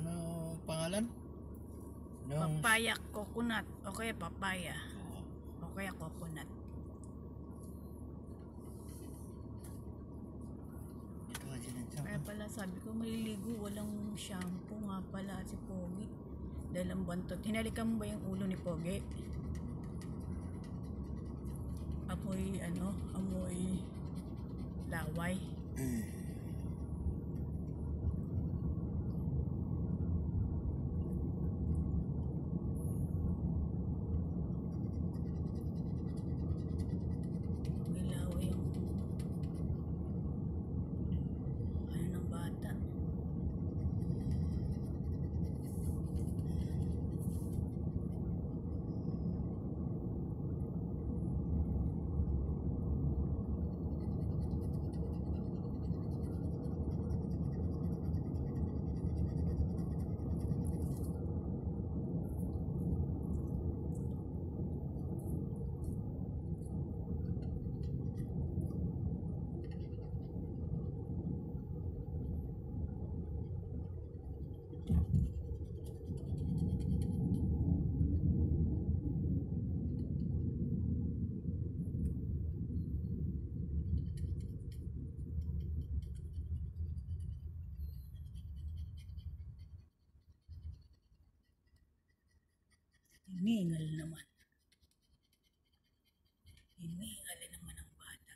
ano pangalan? Papaya coconut. O kaya papaya. O kaya coconut. Ito nga sinadya. Kaya pala sabi ko maliligo. Walang shampoo nga pala si Pogi. Dahil ang bantot. Hinalikan mo ba yung ulo ni Pogi? Amoy amoy laway. May laway yung ng bata. Hiningal naman. Hiningal naman ang bata.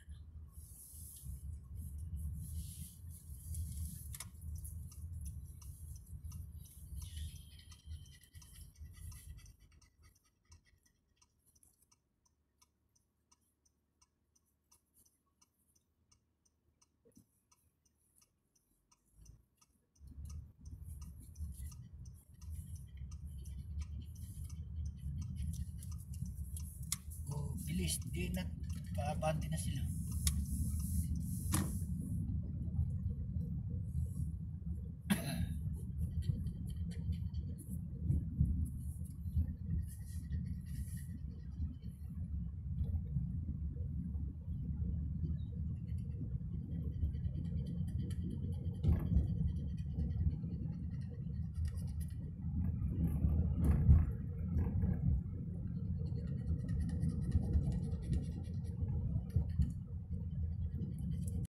Bilis, di na paabante na sila.